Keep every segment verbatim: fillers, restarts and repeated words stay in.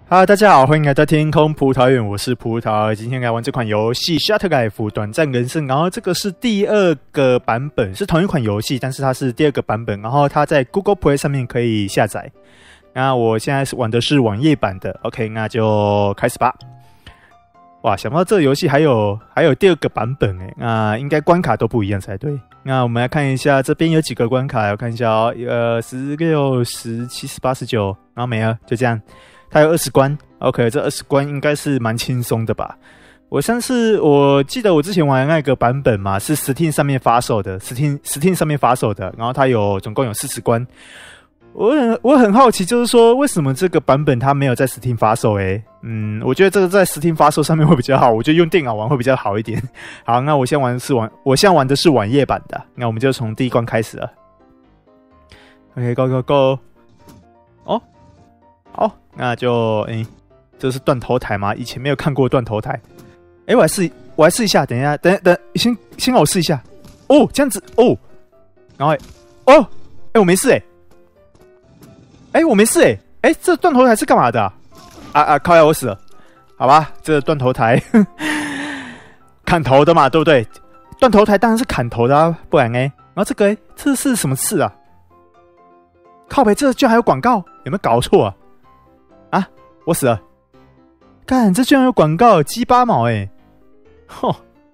Hello， 大家好，欢迎来到天空葡萄园，我是葡萄。今天来玩这款游戏《Shutter Life》短暂人生，然后这个是第二个版本，是同一款游戏，但是它是第二个版本，然后它在 Google Play 上面可以下载。那我现在是玩的是网页版的 ，OK， 那就开始吧。哇，想不到这个游戏还有还有第二个版本诶，那应该关卡都不一样才对。那我们来看一下，这边有几个关卡，我看一下哦，呃，十六、十七、十八、十九，然后没了，就这样。它有二十关 ，OK， 这二十关应该是蛮轻松的吧？我上次我记得我之前玩的那个版本嘛，是 Steam 上面发售的 ，Steam Steam 上面发售的，然后它有总共有四十关。我很我很好奇，就是说为什么这个版本它没有在 Steam 发售？诶，嗯，我觉得这个在 Steam 发售上面会比较好，我觉得用电脑玩会比较好一点。好，那我现在玩的是网，我现在玩的是网页版的，那我们就从第一关开始了。OK，Go Go Go！ 哦，好。那就诶、欸，这是断头台吗？以前没有看过断头台。诶、欸，我来试，我来试一下。等一下，等等，先先让我试一下。哦，这样子哦。然后，哦，诶、欸，我没事诶、欸。诶、欸，我没事诶、欸。诶、欸，这断头台是干嘛的啊？啊啊！靠呀，我死了。好吧，这个断头台砍头的嘛，对不对？断头台当然是砍头的啊，不然诶、欸。然后这个诶、欸，这是什么刺啊？靠北，这居然还有广告，有没有搞错啊？啊！我死了！干，这居然有广告，鸡巴毛哎、欸！吼！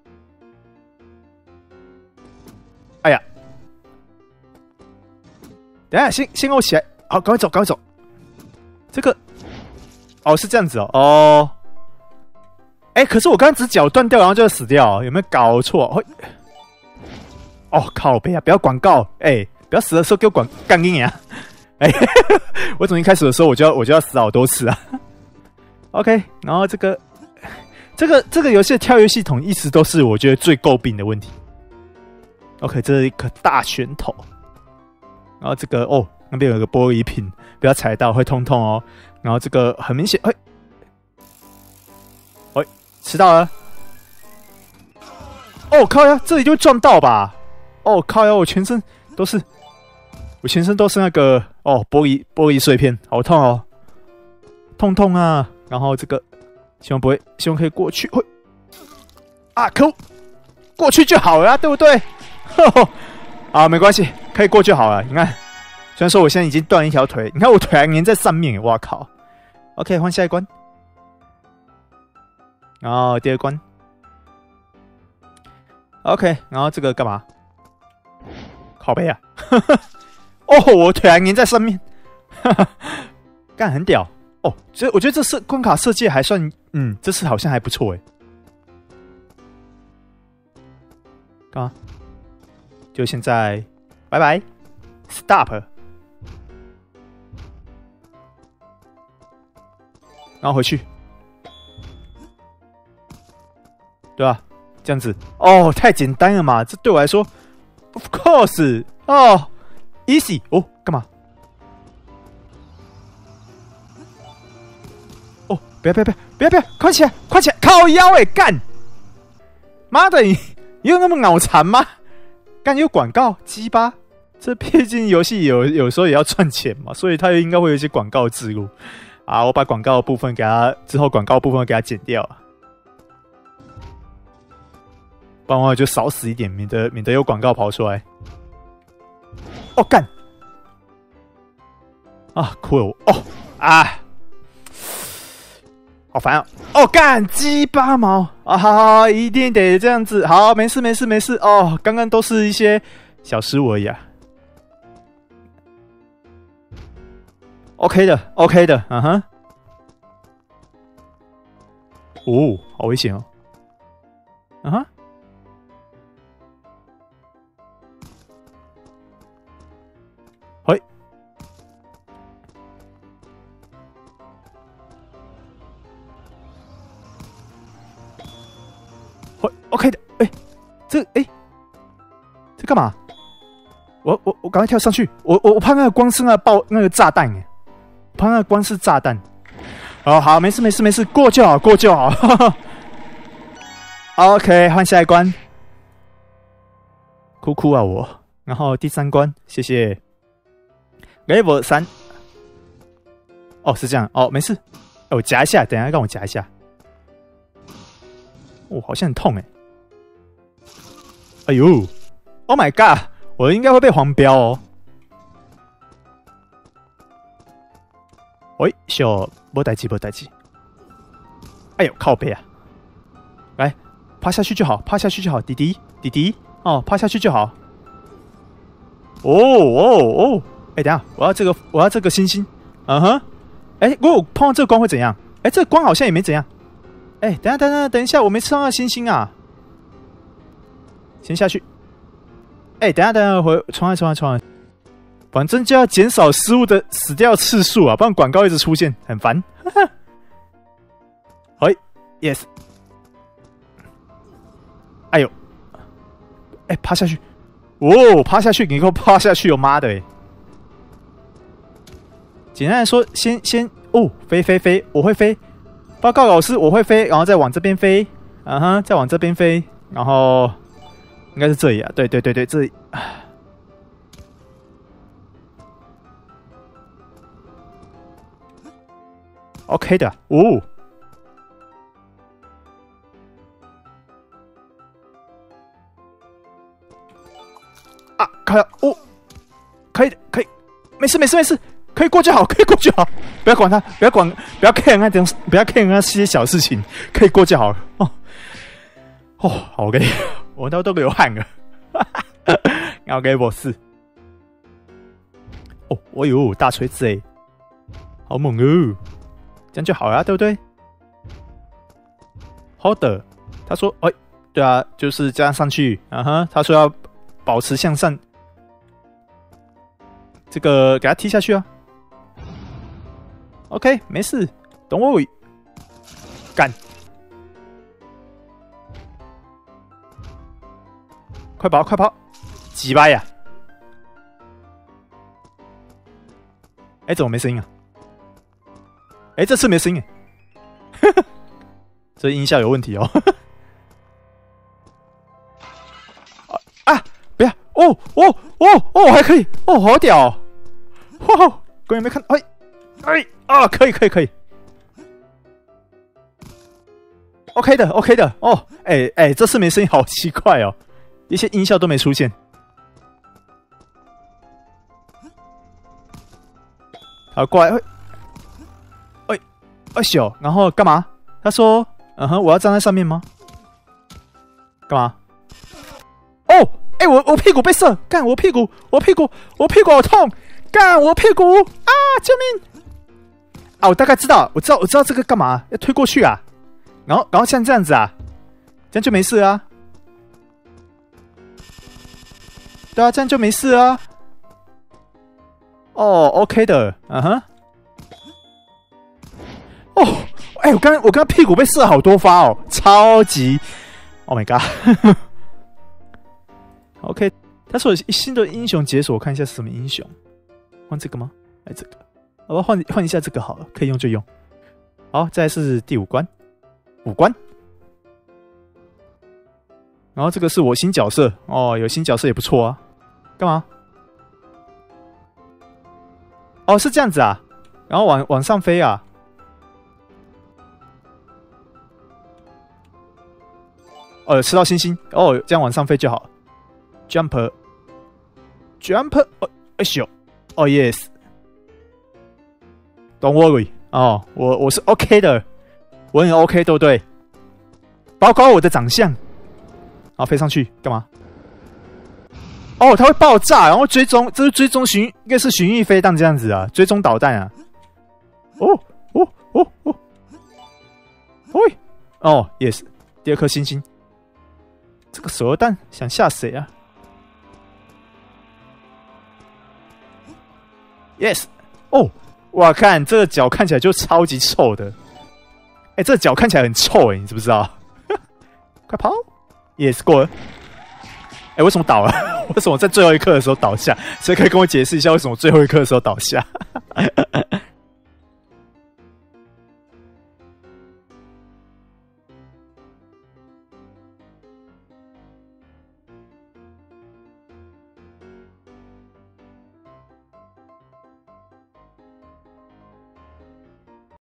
哎呀！等一下，先先给我起来，好，赶快走，赶快走！这个，哦，是这样子哦，哦。哎、欸，可是我刚刚只脚断掉，然后就死掉，有没有搞错？哦，哦靠北啊！不要广告，哎、欸，不要死的时候给我广干你啊！哎、欸，我从一开始的时候我就要我就要死好多次啊。OK， 然后这个这个这个游戏的跳跃系统一直都是我觉得最诟病的问题。OK， 这是一颗大拳头，然后这个哦那边有个玻璃瓶，不要踩到会痛痛哦。然后这个很明显，哎、欸，哎、欸，吃到了。哦靠呀，这里就会撞到吧？哦靠呀，我全身都是。我全身都是那个哦，玻璃玻璃碎片，好痛哦，痛痛啊！然后这个希望不会，希望可以过去。会啊，可恶，过去就好了、啊，对不对？呵呵啊，没关系，可以过就好了。你看，虽然说我现在已经断一条腿，你看我腿还粘在上面，哇靠 ！OK， 换下一关，然后第二关 ，OK， 然后这个干嘛？靠背啊！呵呵哦，我腿还粘在上面，哈哈，干很屌哦！所以我觉得这次关卡设计还算，嗯，这次好像还不错哎。干嘛？就现在，拜拜 ，stop， 然后回去，对吧？这样子，哦，太简单了嘛！这对我来说 ，of course， 哦。easy 哦，干嘛？哦，不要不要不要不要不要，快起来快起来，靠腰哎、欸，干！妈的，你有那么脑残吗？干有广告，鸡巴！这毕竟游戏有有时候也要赚钱嘛，所以它应该会有一些广告植入。啊，我把广告的部分给它之后广告的部分给它剪掉，不然我就少死一点，免得免得有广告跑出来。哦干！啊哭了我哦啊！好烦啊！哦干鸡巴毛啊！好好好，一定得这样子。好，没事没事没事哦。刚刚都是一些小失误而已啊。OK 的 ，OK 的，嗯哼。哦，好危险哦。嗯哼。嘿。嘿 ，OK 的，哎、欸，这哎、欸，这干嘛？我我我赶快跳上去！我我我怕那个光是那个爆那个炸弹哎，怕那个光是炸弹。哦，好，没事没事没事，过就好，过就好。OK， 换下一关。哭哭啊我，然后第三关，谢谢。Level 三。哦，是这样哦，没事。 我夹一下，等一下让我夹一下。哦，好像很痛哎！哎呦 ，Oh my god， 我应该会被黄标哦。喂，小，没代志，没代志。哎呦，靠背啊！来，趴下去就好，趴下去就好，弟弟，弟弟，哦，趴下去就好。哦哦哦！哎，等一下，我要这个，我要这个星星。嗯哼。哎，如果我碰到这个光会怎样？哎，这个光好像也没怎样。哎，等一下，等一下，等一下，我没吃到那星星啊！先下去。哎，等一下，等一下，回重来，重来，重来。反正就要减少失误的死掉次数啊，不然广告一直出现，很烦。哎 ，yes。哎呦，哎，趴下去。哦，趴下去，你给我趴下去！我妈的！简单来说，先先哦，飞飞飞，我会飞。报告老师，我会飞，然后再往这边飞，嗯哼，再往这边飞，然后应该是这里啊，对对对对，这里。OK 的，哦。啊，可以哦，可以的，可以，没事没事没事。可以过就好，可以过就好，不要管他，不要管，不要 care 那点，不要 care 那些小事情，可以过就好了。哦，哦，好，OK，我都都流汗了。OK， 我是。哦，我有大锤子哎，好猛哦！这样就好了，对不对？好的，他说，哎，对啊，就是这样上去，啊哈，他说要保持向上，这个给他踢下去啊。OK， 没事，等我干，快跑快跑，几掰呀！哎，怎么没声音啊？哎，这次没声音哎，这音效有问题哦。啊！不要！哦哦哦哦，还可以哦，好屌！哇，各位没看？哎哎啊，可以可以可以 ，OK 的 OK 的哦，哎哎，这次没声音，好奇怪哦，一些音效都没出现。好，过来，哎哎咻，然后干嘛？他说，嗯哼，我要站在上面吗？干嘛？哦，哎，我我屁股被射，干我屁股，我屁股，我屁股好痛，干我屁股啊！救命！啊，我大概知道，我知道，我知道这个干嘛？要推过去啊，然后，然后像这样子啊，这样就没事啊。对啊，这样就没事啊。哦 ，OK 的，嗯哼。哦，哎、欸，我刚我刚屁股被射好多发哦，超级 ，Oh my god。OK， 他说新的英雄解锁，我看一下是什么英雄。换这个吗？来这个。我要换换一下这个好了，可以用就用。好，再来是第五关，五关。然后这个是我新角色哦，有新角色也不错啊。干嘛？哦，是这样子啊，然后往往上飞啊。哦，吃到星星哦，这样往上飞就好。Jump，Jump， 哦，哎咻，哦 yes。Don't worry， 哦，我我是 OK 的，我很 OK， 对不对？包括我的长相，然后飞上去干嘛？哦，它会爆炸，然后追踪，这是追踪巡，应该是巡弋飞弹这样子啊，追踪导弹啊。哦哦哦哦，喂，哦 ，yes， 第二颗星星，这个手榴弹想吓谁啊 ？yes， 哦。哇，看这个脚看起来就超级臭的，哎、欸，这个脚看起来很臭哎、欸，你知不知道？快跑！也、yes, 是过了。哎、欸，为什么倒了？为什么在最后一刻的时候倒下？谁可以跟我解释一下为什么最后一刻的时候倒下？